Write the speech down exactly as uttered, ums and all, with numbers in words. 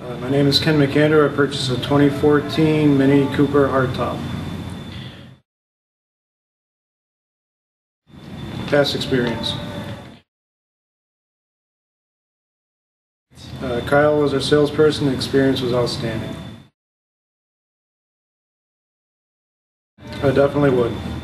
Uh, my name is Ken McAnder. I purchased a twenty fourteen MINI Cooper Hardtop. Past experience. Uh, Kyle was our salesperson. The experience was outstanding. I definitely would.